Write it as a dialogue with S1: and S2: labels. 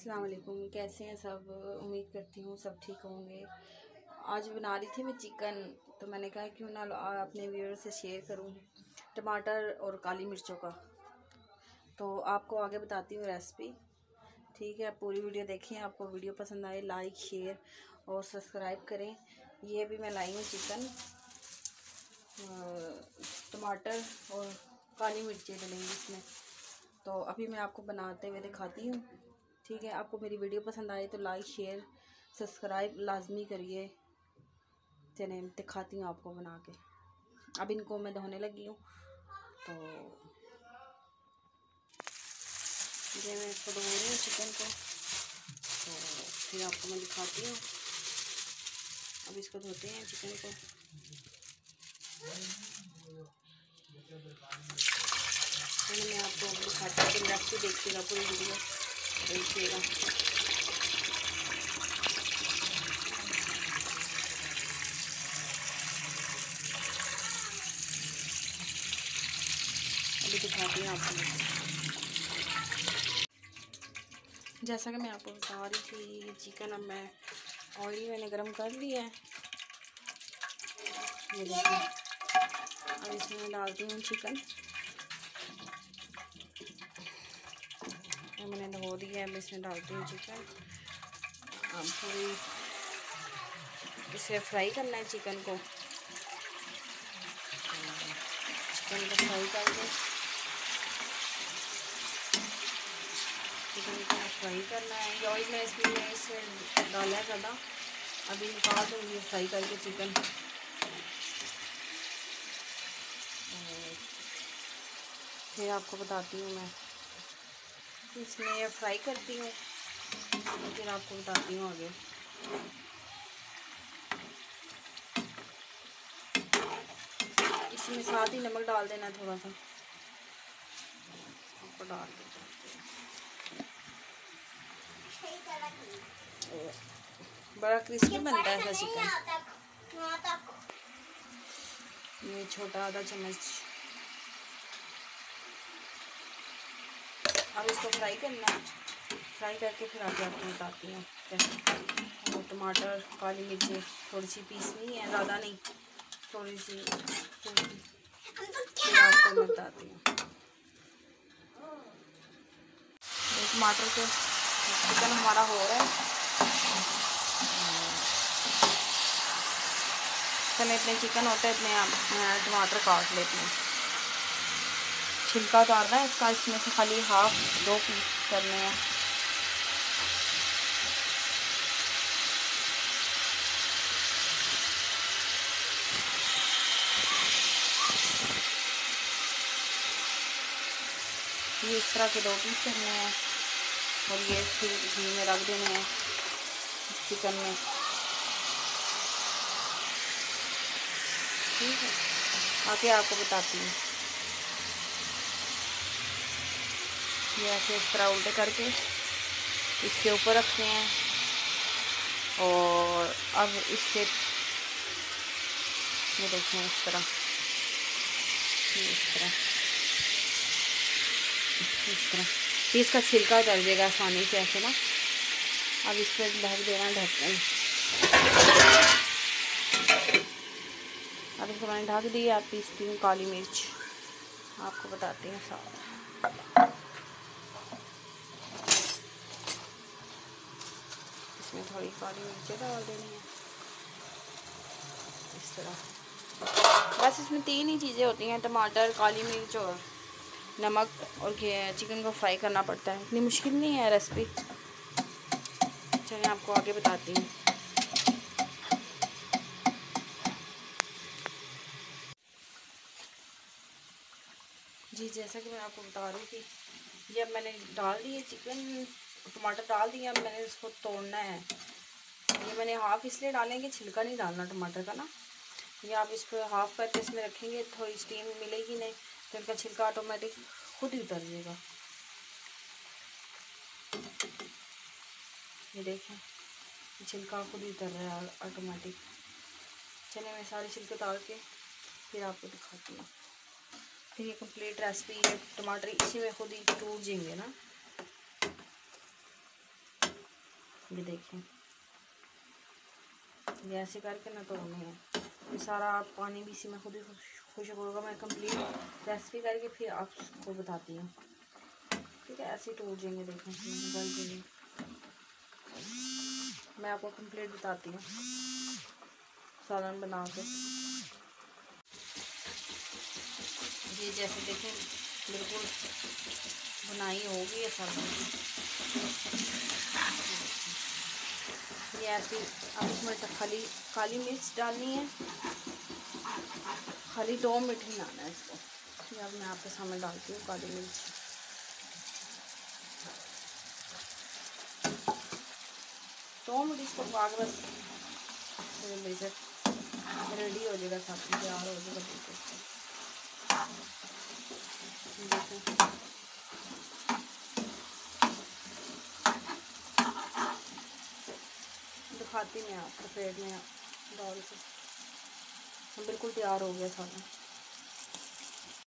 S1: अस्सलाम वालेकुम। कैसे हैं सब? उम्मीद करती हूँ सब ठीक होंगे। आज बना रही थी मैं चिकन, तो मैंने कहा क्यों ना अपने व्यूअर से शेयर करूँ टमाटर और काली मिर्चों का। तो आपको आगे बताती हूँ रेसिपी। ठीक है, पूरी वीडियो देखें। आपको वीडियो पसंद आए लाइक शेयर और सब्सक्राइब करें। ये भी मैं लाई हूँ चिकन, टमाटर और काली मिर्चें डलेंगी इसमें। तो अभी मैं आपको बनाते हुए दिखाती हूँ। ठीक है, आपको मेरी वीडियो पसंद आए तो लाइक शेयर सब्सक्राइब लाजमी करिए। चलिए दिखाती हूँ आपको बना के। अब इनको मैं धोने लगी हूँ, तो ये मैं इसको धो रही हूँ चिकन को। तो फिर आपको मैं दिखाती हूँ। अब इसको धोते हैं चिकन को। तो मैं आपको दिखाती हूँ, रेसिपी देखिएगा, पूरी वीडियो देखिएगा। अभी दिखाती हूँ आपको। जैसा कि मैं आपको बता रही थी, चिकन अब मैं ऑयल मैंने गरम कर लिया है। ये देखिए, अब इसमें मैं डालती हूँ चिकन। मैंने धो दिया है, अब इसमें डालती हूँ चिकन। अब थोड़ी इसे फ्राई करना है चिकन को। चिकन को फ्राई करके चिकन को फ्राई करना है। ये ऑयल मैं इसमें डाला है ज़्यादा। अभी निकाल दूँगी फ्राई करके चिकन। फिर आपको बताती हूँ मैं इसमें ये फ्राई करती हूँ, फिर आपको बताती हूँ आगे। इसमें साथ ही नमक डाल देना थोड़ा सा, आपको डाल देना। बड़ा क्रिस्पी बनता है ऐसा चिकन। ये छोटा आधा चम्मच। अब इसको फ्राई करना है। फ्राई करके फिर आगे आपको बताती हूँ कैसे। और टमाटर काली मिर्ची थोड़ी सी पीसनी है, ज़्यादा नहीं, थोड़ी सी। फिर आपको मैं बताती हूँ। टमाटर के चिकन हमारा हो रहा है। चले इतने चिकन होते हैं इतने टमाटर काट लेते हैं। छिलका उतारना है इसका, इसमें से खाली हाफ 2 पीस करने हैं। ये इस तरह के 2 पीस करने हैं और ये फिर घी में रख देने हैं चिकन में। ठीक है, आके आपको बताती हूँ। ये ऐसे इस तरह उल्टे करके इसके ऊपर रखते हैं और अब इससे ये देखें इस तरह, इस तरह इसका छिलका उतर जाएगा आसानी से ऐसे ना। अब इस पर ढक देना ढक्कन। अब इसको मैंने ढक दिया। आप पीसती हूँ काली मिर्च, आपको बताती हूँ साथ। इसमें थोड़ी काली मिर्च डाल देनी है इस तरह। बस इसमें 3 ही चीज़ें होती हैं, टमाटर काली मिर्च और नमक, और चिकन को फ्राई करना पड़ता है। इतनी मुश्किल नहीं है रेसिपी। चलिए आपको आगे बताती हूँ। जी, जैसा कि मैं आपको बता रही थी, ये अब मैंने डाल दिए चिकन, टमाटर डाल दिया। अब मैंने इसको तोड़ना है। ये मैंने हाफ़ इसलिए डालेंगे, छिलका नहीं डालना टमाटर का ना। ये आप इसको हाफ़ करके इसमें रखेंगे, थोड़ी स्टीम मिलेगी नहीं तो इनका छिलका ऑटोमेटिक खुद ही उतर जाएगा। ये देखें, छिलका खुद ही उतर रहा है ऑटोमेटिक। चलिए मैं सारे छिलके उतार के फिर आपको दिखाती हूँ। फिर ये कंप्लीट रेसिपी है। टमाटर इसी में खुद ही टूट जाएंगे ना। ये देखें, ये ऐसे करके ना तोड़ने हैं। ये सारा पानी भी इसी में खुद ही खुशक होगा। मैं कंप्लीट रेसिपी करके फिर आपको बताती हूँ, ठीक है। ऐसे ही टूट जाएंगे, देखें गल जाएंगे। मैं आपको कंप्लीट बताती हूँ सालन बना के। ये जैसे देखें बिल्कुल बुनाई होगी ये सालन। ये ऐसी अब इसमें खाली काली मिर्च डालनी है, खाली 2 मिनट ही लाना है इसको। ये अब मैं आपके सामने डालती हूँ काली मिर्च। तो मिनट इसको पका के बस मिर्च रेडी हो जाएगा, सब तैयार हो जाएगा बिल्कुल। देखो दिखाती मैं आपको प्लेट में डाल के, बिल्कुल तैयार हो गया सारा।